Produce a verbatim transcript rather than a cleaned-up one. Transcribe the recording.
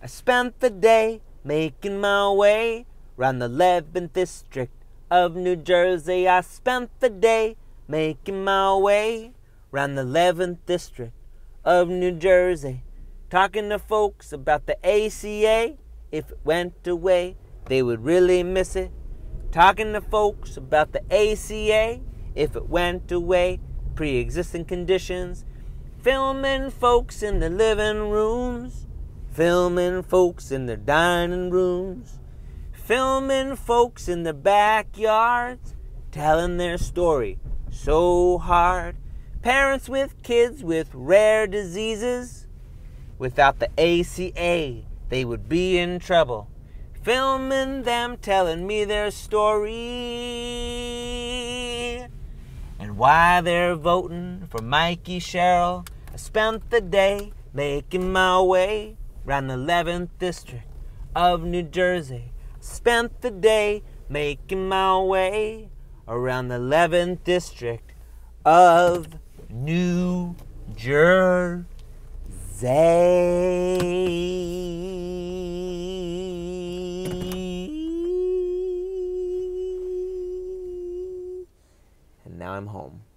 I spent the day making my way round the eleventh district of New Jersey. I spent the day making my way round the eleventh district of New Jersey, talking to folks about the A C A. If it went away, they would really miss it. Talking to folks about the A C A. If it went away, pre-existing conditions. Filming folks in the living rooms. Filming folks in their dining rooms. Filming folks in their backyards. Telling their story so hard. Parents with kids with rare diseases. Without the A C A, they would be in trouble. Filming them telling me their story and why they're voting for Mikey Sherrill. I spent the day making my way round the eleventh district of New Jersey. Spent the day making my way around the eleventh district of New Jersey. And now I'm home.